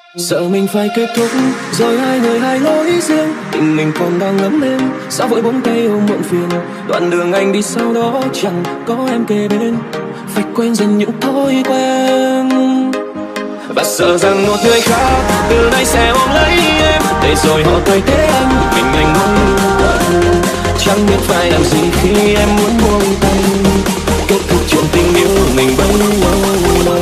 Sợ mình phải kết thúc rồi hai người hai lối riêng, tình mình còn đang ngấm lên, sao vội buông tay ôm muộn phiền. Đoạn đường anh đi sau đó chẳng có em kề bên, phải quên dần những thói quen. Và sợ rằng một người khác từ nay sẽ ôm lấy em, để rồi họ thay thế anh, mình không quên. Chẳng biết phải làm gì khi em muốn buông tay, kết thúc chuyện tình yêu mình bấy lâu nay.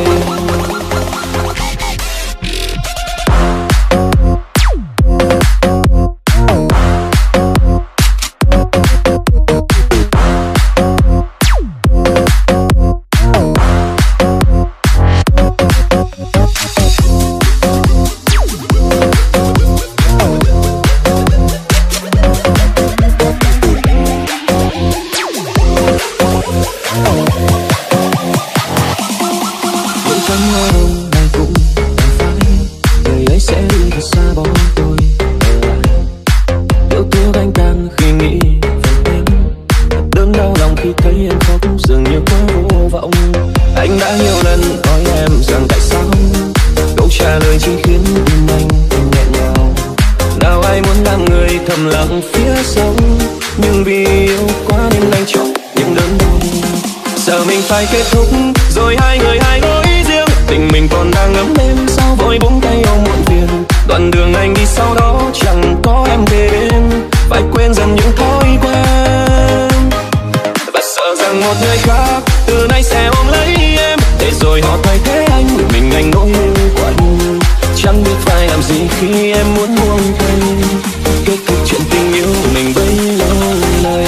Phải kết thúc rồi hai người hai lối riêng, tình mình còn đang ngấm lên, sao vội buông tay ôm muộn phiền. Đoạn đường anh đi sau đó chẳng có em kề bên, phải quên dần những thói quen. Và sợ rằng một người khác từ nay sẽ ôm lấy em, để rồi họ thay thế anh, mình nỗi quạnh. Chẳng biết phải làm gì khi em muốn buông tay, kết thúc chuyện tình yêu mình bấy lâu nay.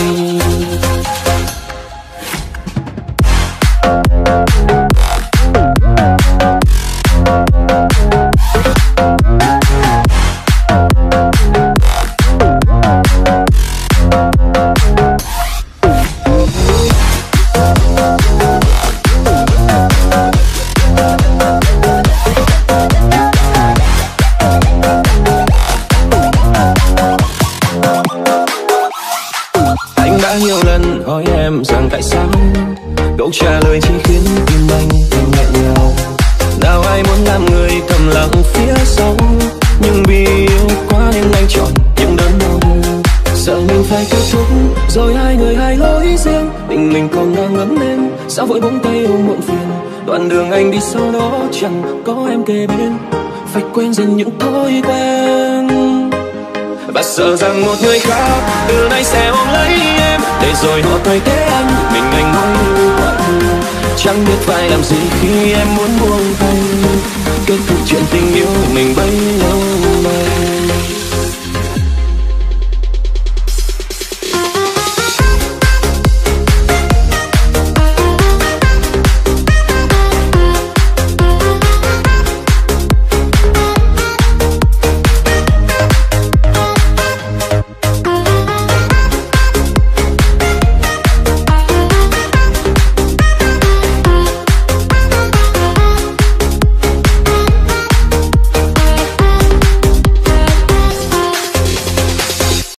Rằng tại sao câu trả lời chỉ khiến tim anh thêm nghẹn ngào. Nào ai muốn làm người thầm lặng phía sau, nhưng vì yêu quá nên anh chọn những đớn đau. Sợ mình phải kết thúc rồi hai người hai lối riêng, tình mình còn đang ngấm lên, sao vội buông tay ôm muộn phiền. Đoạn đường anh đi sau đó chẳng có em kề bên, phải quên dần những thói quen. Và sợ rằng một người khác từ nay sẽ ôm lấy em, để rồi họ thay thế anh, mình nỗi quạnh. Chẳng biết phải làm gì khi em muốn buông tay, kết thúc chuyện tình yêu mình bấy lâu nay.